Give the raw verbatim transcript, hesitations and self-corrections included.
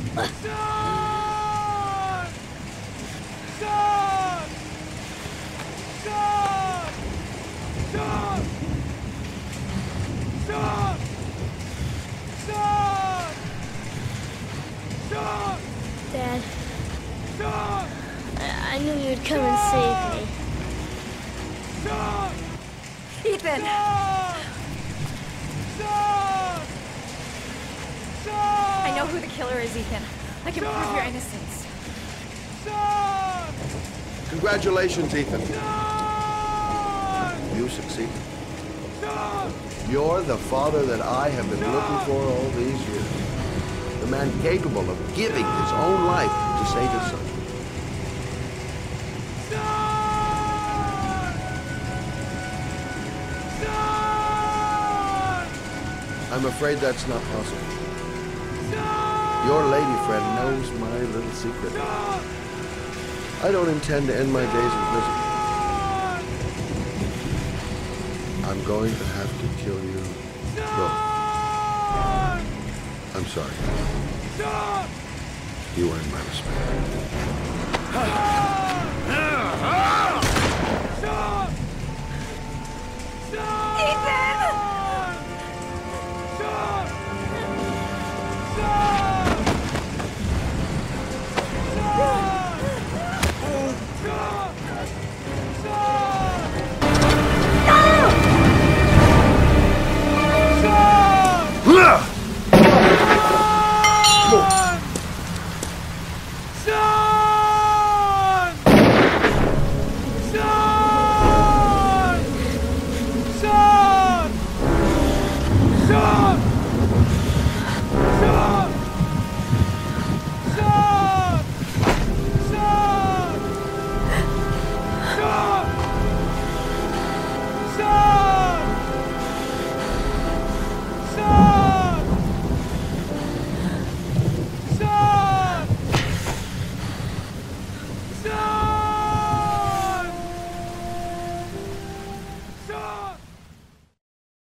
Shaun! Shaun! Shaun! Shaun! Shaun! Shaun! Shaun! Dad, Shaun! I, I knew you'd come and save me. Shaun! Ethan! Shaun! Shaun! Shaun! I know who the killer is, Ethan. I can prove your innocence. Shaun! Congratulations, Ethan. Shaun! You succeeded. Shaun! You're the father that I have been looking for all these years. The man capable of giving his own life to save his son. Shaun! Shaun! I'm afraid that's not possible. Shaun! Your lady friend knows my little secret. Shaun! I don't intend to end my days in prison. I'm going to have to kill you both. Shaun! I'm sorry. Shaun! You earned my respect.